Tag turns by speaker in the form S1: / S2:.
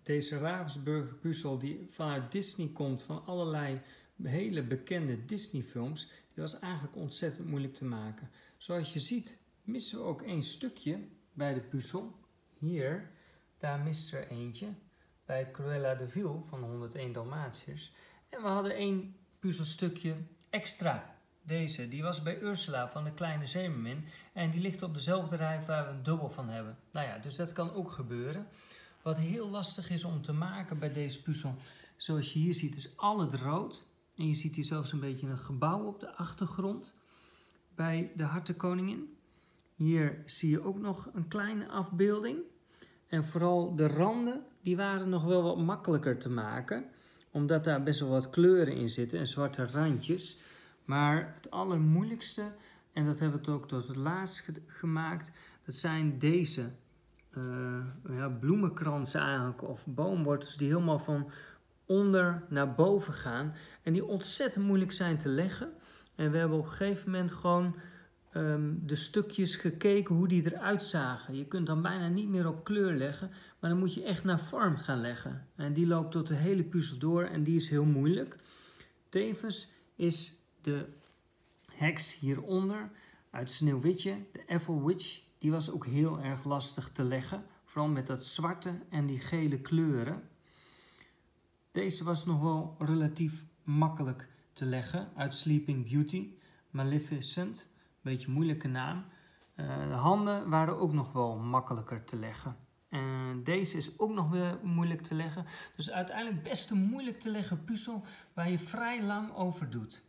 S1: Deze Ravensburger puzzel die vanuit Disney komt, van allerlei hele bekende Disney films, die was eigenlijk ontzettend moeilijk te maken. Zoals je ziet missen we ook één stukje bij de puzzel. Hier, daar mist er eentje bij Cruella de Vil van 101 Dalmatiërs. En we hadden één puzzelstukje extra. Deze, die was bij Ursula van de Kleine Zeemermin en die ligt op dezelfde rij waar we een dubbel van hebben. Nou ja, dus dat kan ook gebeuren. Wat heel lastig is om te maken bij deze puzzel, zoals je hier ziet, is al het rood. En je ziet hier zelfs een beetje een gebouw op de achtergrond bij de Hartenkoningin. Hier zie je ook nog een kleine afbeelding. En vooral de randen, die waren nog wel wat makkelijker te maken, omdat daar best wel wat kleuren in zitten en zwarte randjes. Maar het allermoeilijkste, en dat hebben we ook tot het laatst gemaakt, dat zijn deze bloemenkransen eigenlijk, of boomwortels die helemaal van onder naar boven gaan en die ontzettend moeilijk zijn te leggen. En we hebben op een gegeven moment gewoon de stukjes gekeken hoe die eruit zagen. Je kunt dan bijna niet meer op kleur leggen, maar dan moet je echt naar vorm gaan leggen. En die loopt tot de hele puzzel door en die is heel moeilijk. Tevens is de heks hieronder uit Sneeuwwitje, de Ethel Witch, die was ook heel erg lastig te leggen. Vooral met dat zwarte en die gele kleuren. Deze was nog wel relatief makkelijk te leggen uit Sleeping Beauty. Maleficent, een beetje moeilijke naam. De handen waren ook nog wel makkelijker te leggen. En deze is ook nog weer moeilijk te leggen. Dus uiteindelijk best een moeilijk te leggen puzzel waar je vrij lang over doet.